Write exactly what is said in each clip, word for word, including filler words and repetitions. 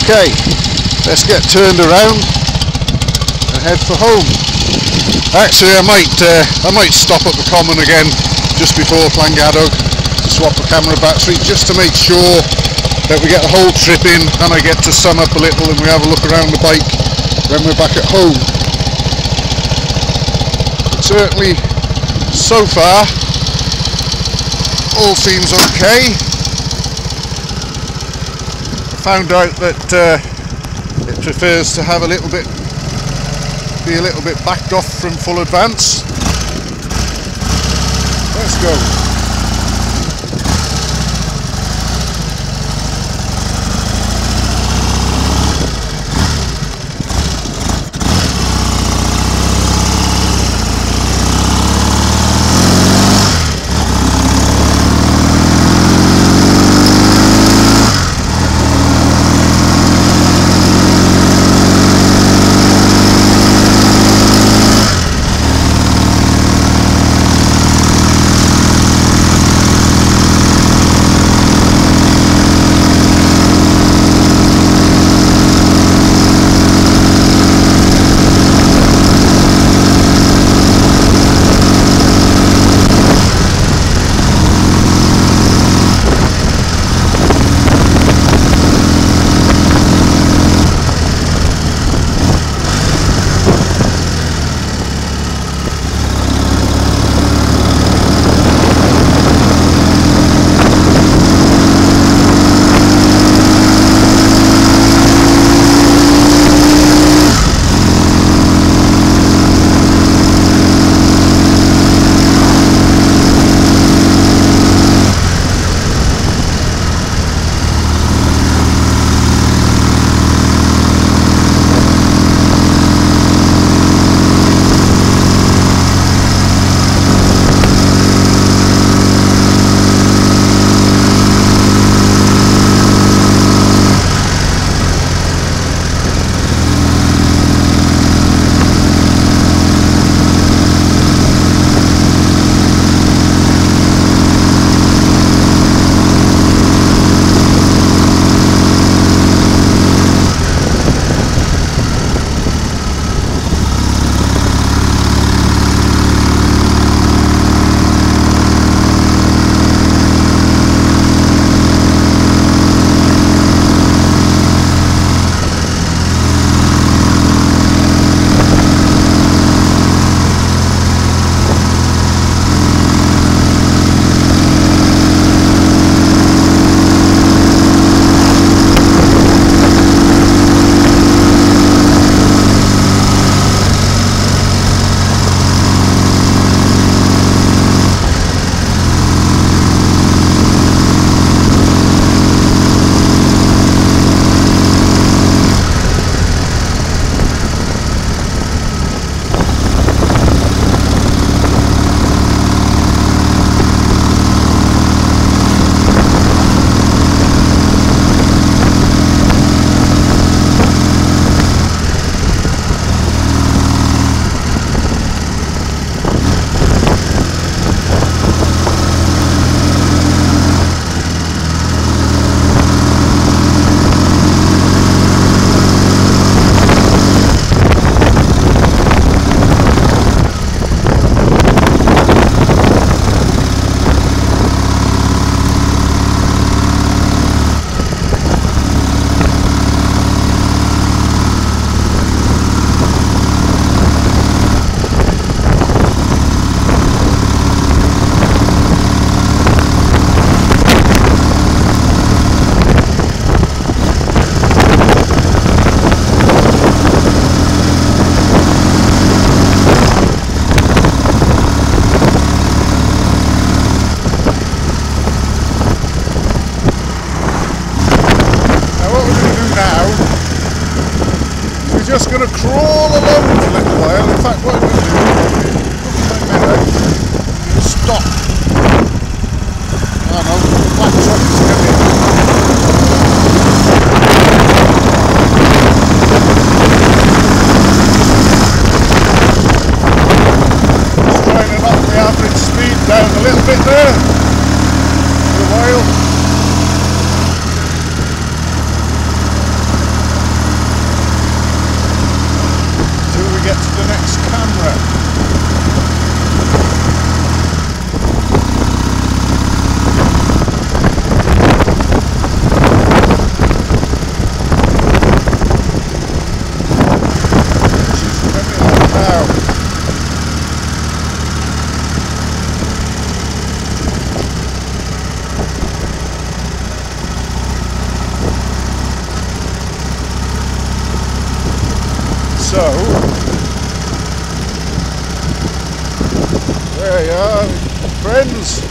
Okay, let's get turned around and head for home. Actually, I might uh, I might stop at the common again just before Llangadog to swap the camera battery, just to make sure that we get the whole trip in and I get to sun up a little and we have a look around the bike when we're back at home. But certainly, so far, all seems okay. Found out that uh, it prefers to have a little bit, be a little bit backed off from full advance. Let's go. just going to crawl along for a little while. In fact, what I'm going to do is look at my meadow, stop. Oh no, the black truck is coming. Just trying to knock the average speed down a little bit there for a while. So, there you are, friends.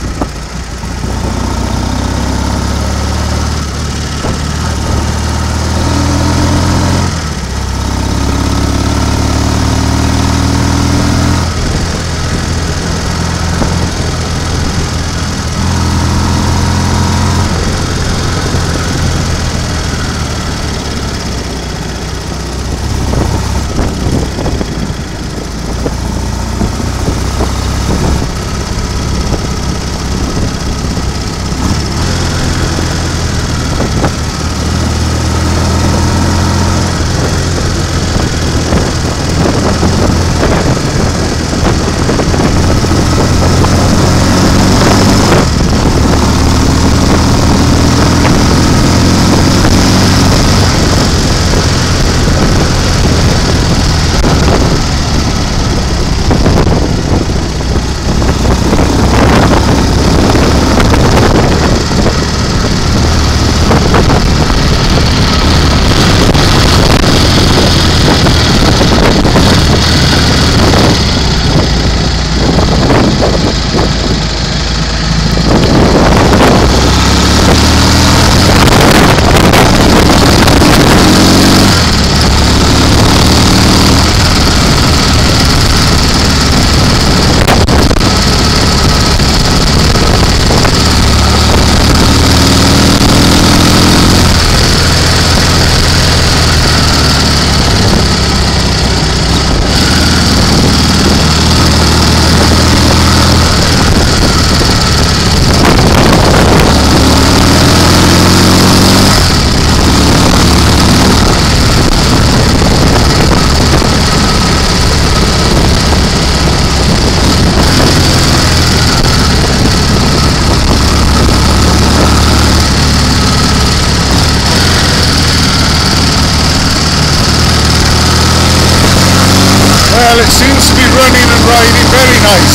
Well, it seems to be running and riding very nice.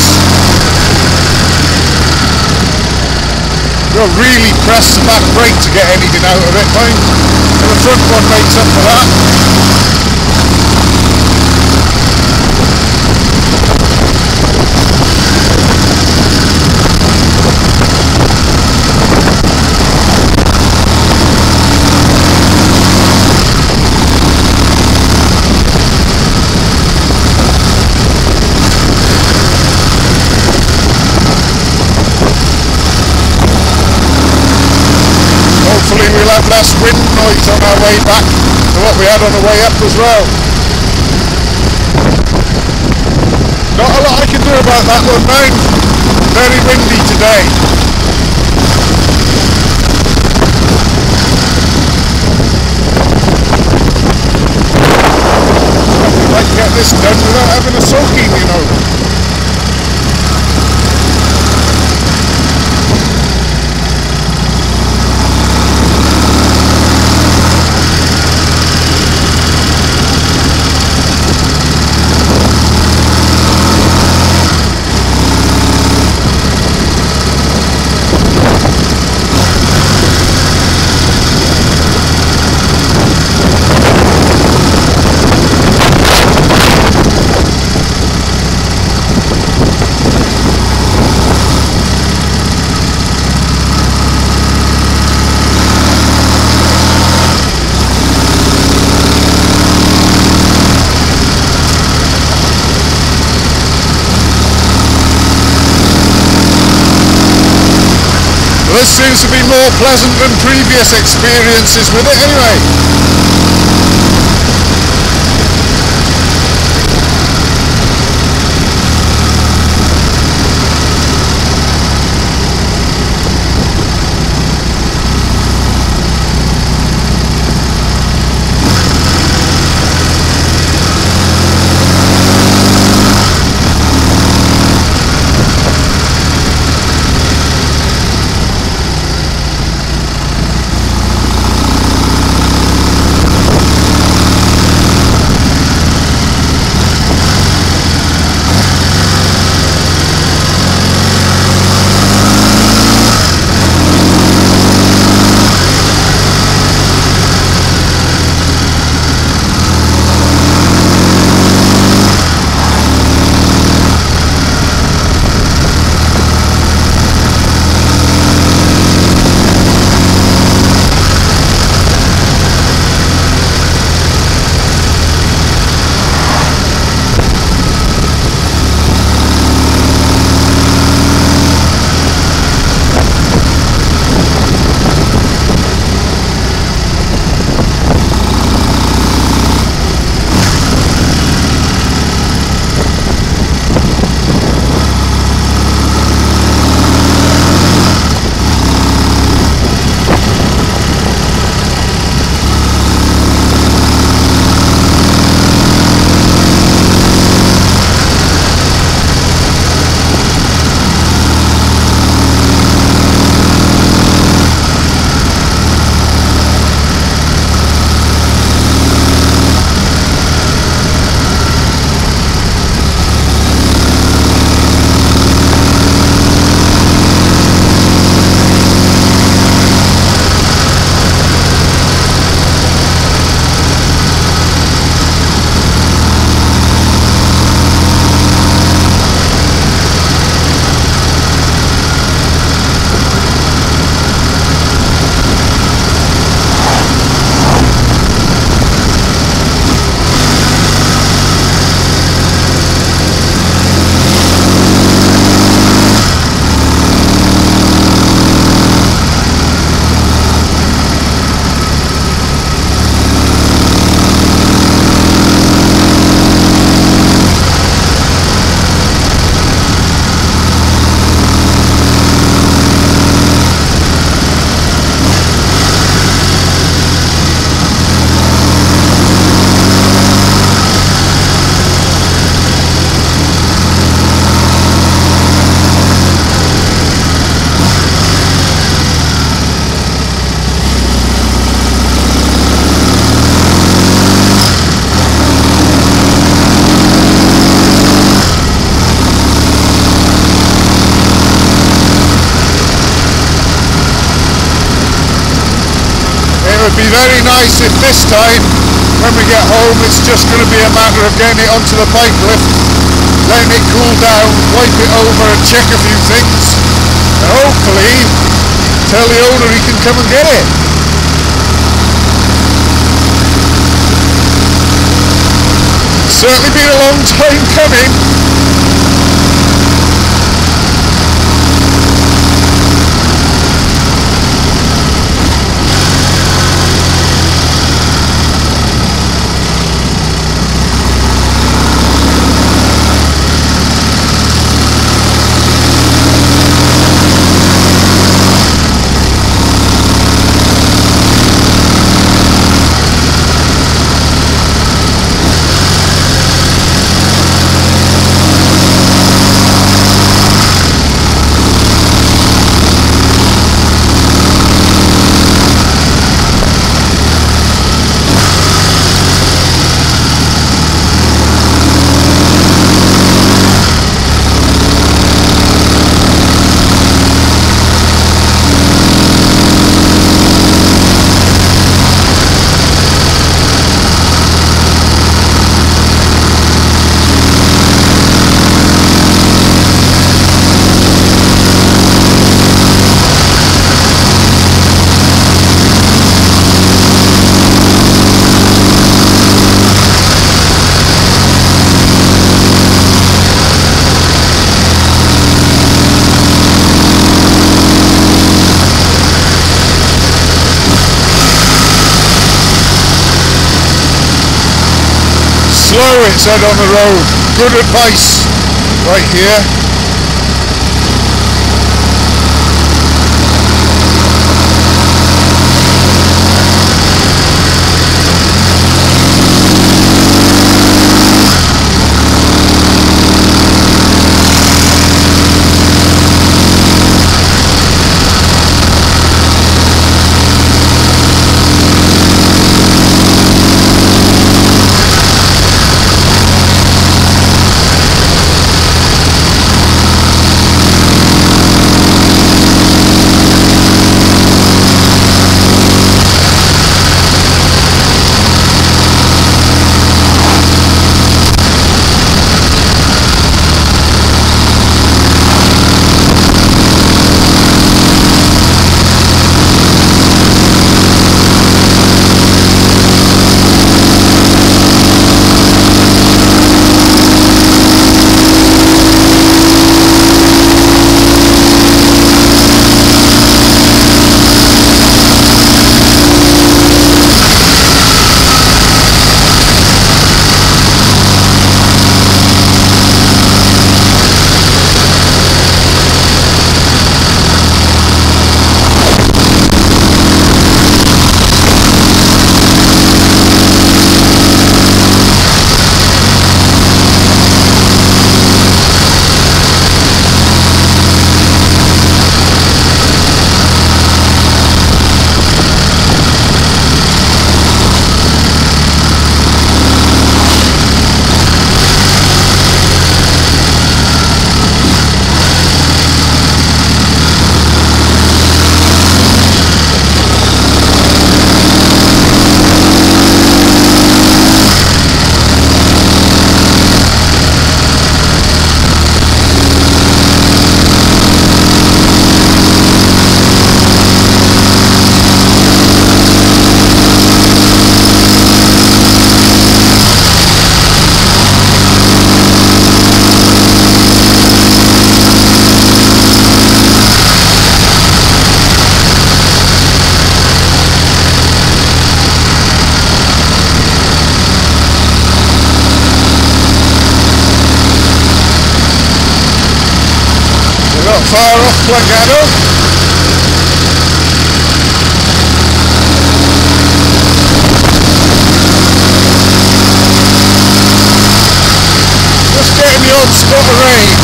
You'll really press the back brake to get anything out of it, mind. So the front one makes up for that. Hopefully we'll have less wind noise on our way back than what we had on the way up as well. Not a lot I can do about that one, mind. Very windy today. You might get this done without having a soaking, you know. This seems to be more pleasant than previous experiences with it anyway. very nice if this time, when we get home, it's just going to be a matter of getting it onto the bike lift, letting it cool down, wipe it over and check a few things, and hopefully tell the owner he can come and get it. It's certainly been a long time coming. Slow, it said on the road. Good advice right here. Far off Llangadog. Just getting the odd spot of rain.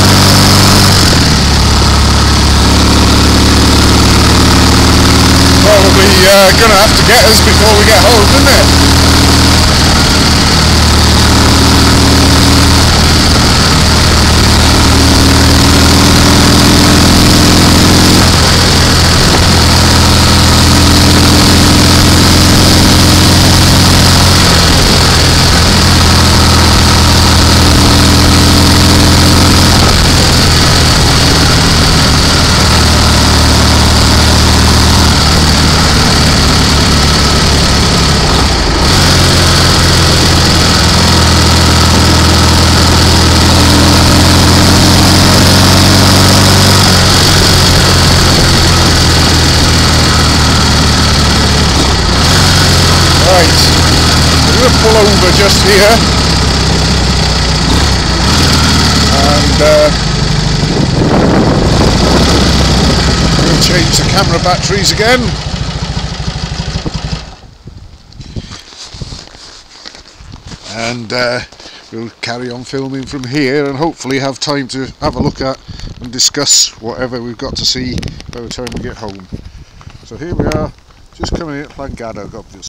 Probably uh, going to have to get us before we get home, isn't it? Right, we're going to pull over just here and uh, we'll change the camera batteries again. And uh, we'll carry on filming from here and hopefully have time to have a look at and discuss whatever we've got to see by the time we get home. So here we are, just coming in at Llangadog, obviously.